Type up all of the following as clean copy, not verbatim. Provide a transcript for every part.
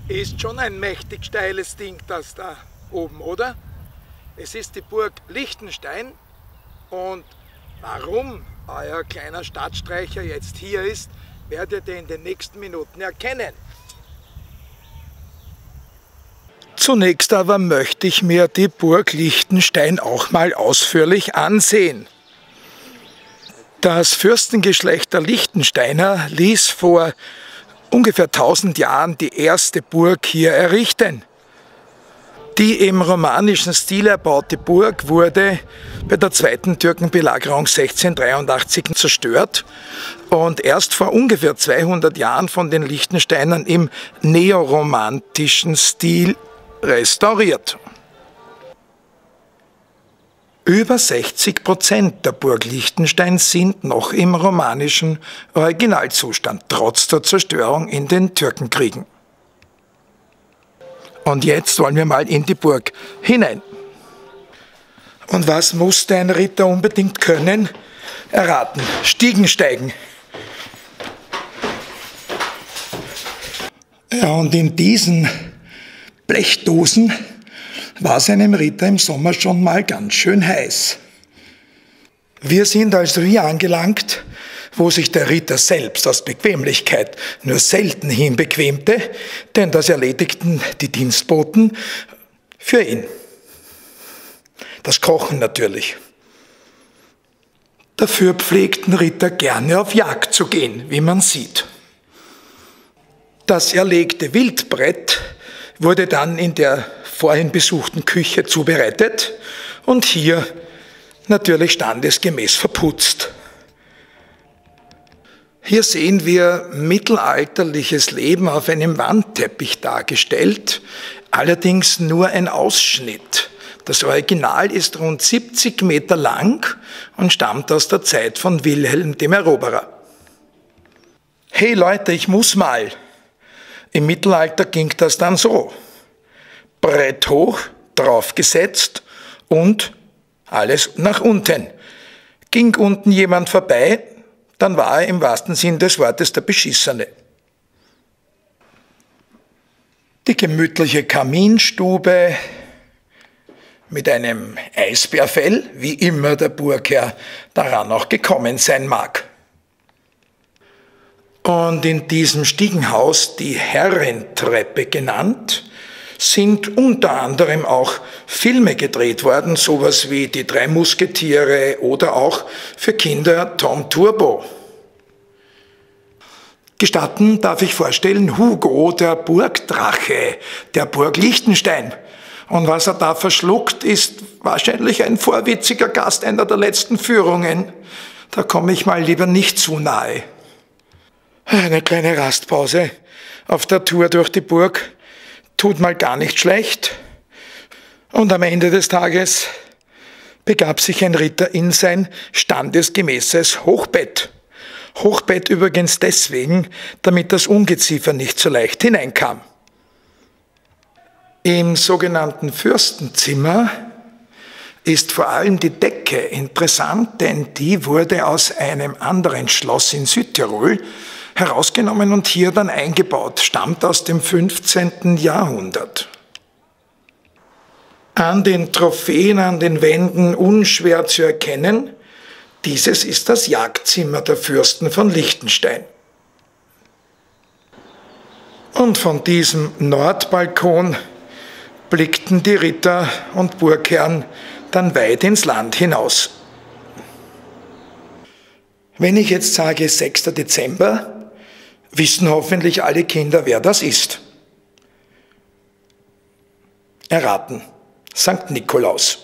Ist schon ein mächtig steiles Ding, das da oben, oder? Es ist die Burg Liechtenstein und warum euer kleiner Stadtstreicher jetzt hier ist, werdet ihr in den nächsten Minuten erkennen. Zunächst aber möchte ich mir die Burg Liechtenstein auch mal ausführlich ansehen. Das Fürstengeschlecht der Liechtensteiner ließ vor ungefähr 1000 Jahren die erste Burg hier errichten. Die im romanischen Stil erbaute Burg wurde bei der zweiten Türkenbelagerung 1683 zerstört und erst vor ungefähr 200 Jahren von den Liechtensteinern im neoromantischen Stil restauriert. Über 60% der Burg Liechtenstein sind noch im romanischen Originalzustand, trotz der Zerstörung in den Türkenkriegen. Und jetzt wollen wir mal in die Burg hinein. Und was musste ein Ritter unbedingt können? Erraten, Stiegen steigen. Ja, und in diesen Blechdosen war es einem Ritter im Sommer schon mal ganz schön heiß. Wir sind also hier angelangt, wo sich der Ritter selbst aus Bequemlichkeit nur selten hinbequemte, denn das erledigten die Dienstboten für ihn. Das Kochen natürlich. Dafür pflegten Ritter gerne auf Jagd zu gehen, wie man sieht. Das erlegte Wildbrett wurde dann in der vorhin besuchten Küche zubereitet und hier natürlich standesgemäß verputzt. Hier sehen wir mittelalterliches Leben auf einem Wandteppich dargestellt, allerdings nur ein Ausschnitt. Das Original ist rund 70 Meter lang und stammt aus der Zeit von Wilhelm dem Eroberer. Hey Leute, ich muss mal. Im Mittelalter ging das dann so. Brett hoch, draufgesetzt und alles nach unten. Ging unten jemand vorbei, dann war er im wahrsten Sinn des Wortes der Beschissene. Die gemütliche Kaminstube mit einem Eisbärfell, wie immer der Burgherr daran auch gekommen sein mag. Und in diesem Stiegenhaus, die Herrentreppe genannt, sind unter anderem auch Filme gedreht worden, sowas wie Die drei Musketiere oder auch für Kinder Tom Turbo. Gestatten darf ich vorstellen, Hugo, der Burgdrache, der Burg Liechtenstein. Und was er da verschluckt, ist wahrscheinlich ein vorwitziger Gast einer der letzten Führungen. Da komme ich mal lieber nicht zu nahe. Eine kleine Rastpause auf der Tour durch die Burg tut mal gar nicht schlecht. Und am Ende des Tages begab sich ein Ritter in sein standesgemäßes Hochbett. Hochbett übrigens deswegen, damit das Ungeziefer nicht so leicht hineinkam. Im sogenannten Fürstenzimmer ist vor allem die Decke interessant, denn die wurde aus einem anderen Schloss in Südtirol herausgenommen und hier dann eingebaut, stammt aus dem 15. Jahrhundert. An den Trophäen an den Wänden unschwer zu erkennen, dieses ist das Jagdzimmer der Fürsten von Liechtenstein. Und von diesem Nordbalkon blickten die Ritter und Burgherren dann weit ins Land hinaus. Wenn ich jetzt sage 6. Dezember, wissen hoffentlich alle Kinder, wer das ist. Erraten, St. Nikolaus.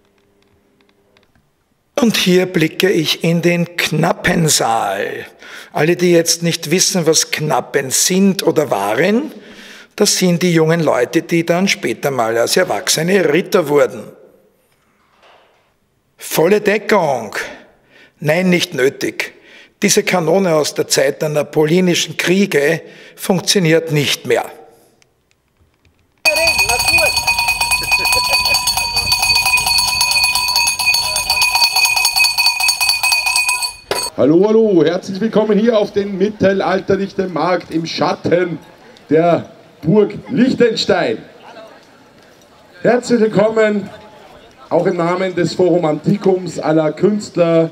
Und hier blicke ich in den Knappensaal. Alle, die jetzt nicht wissen, was Knappen sind oder waren, das sind die jungen Leute, die dann später mal als erwachsene Ritter wurden. Volle Deckung. Nein, nicht nötig. Diese Kanone aus der Zeit der napoleonischen Kriege funktioniert nicht mehr. Hallo, hallo, herzlich willkommen hier auf den mittelalterlichen Markt im Schatten der Burg Liechtenstein. Herzlich willkommen, auch im Namen des Forum Antiquums aller Künstler.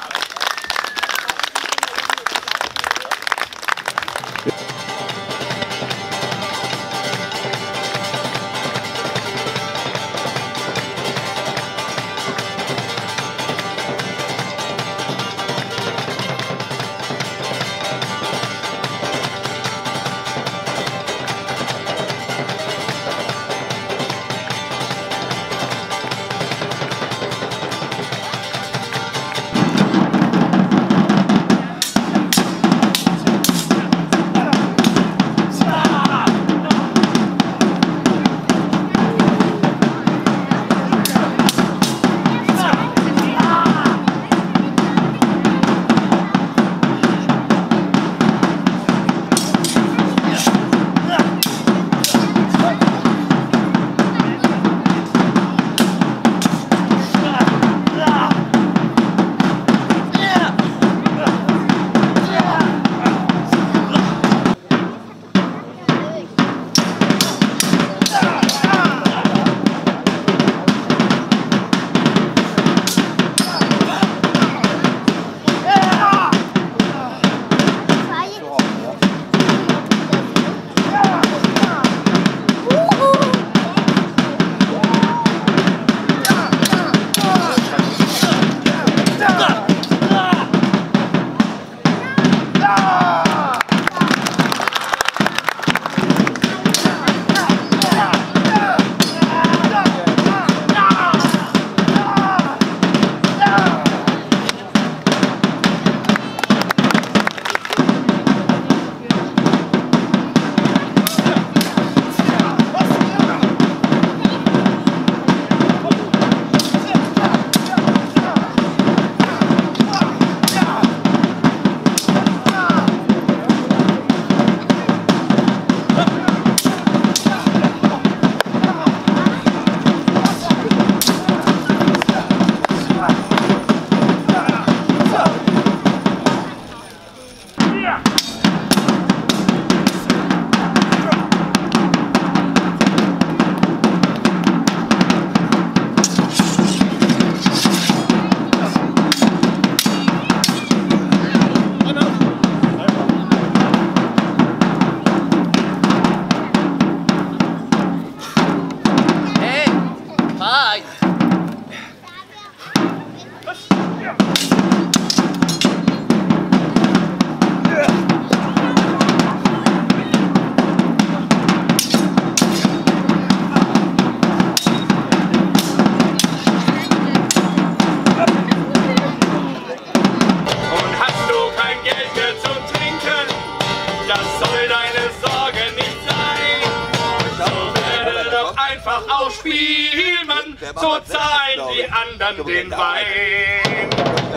Spielmann, so zahlen die anderen den Wein.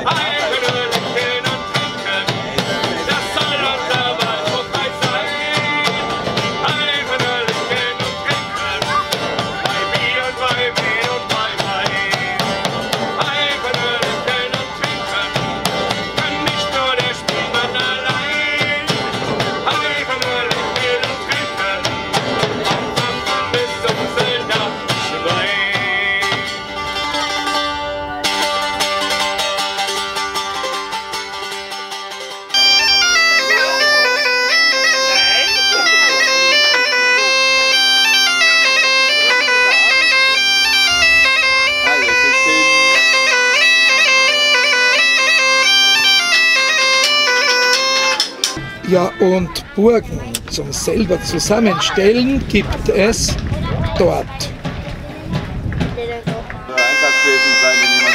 Trinken und trinken, das soll unser Wahlspruch sein. Trinken und trinken, bei Bier und bei Mehl und bei Wein. Trinken und trinken, kann nicht nur der Spielmann allein. Trinken und trinken, vom bis zum Söldner. Ja, und Burgen zum selber zusammenstellen gibt es dort. Einsatz gewesen sein, wenn jemand.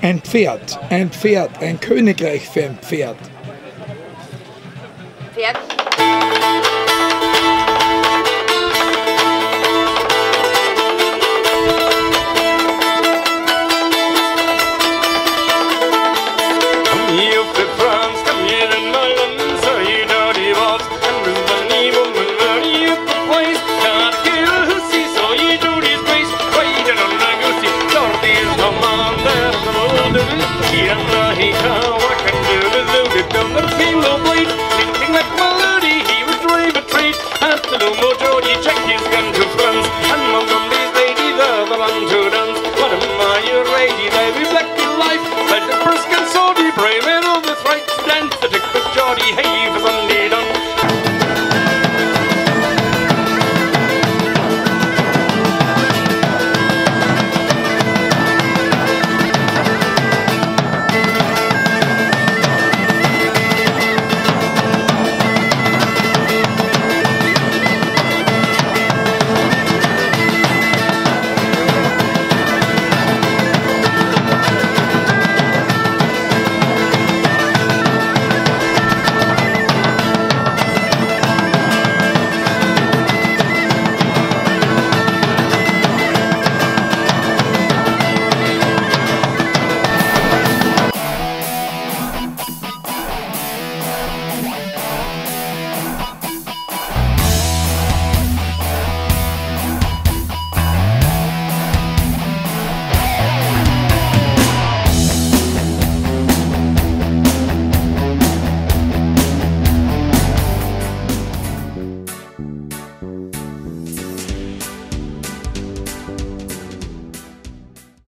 Ein Pferd, ein Königreich für ein Pferd. Pferd. Yeah.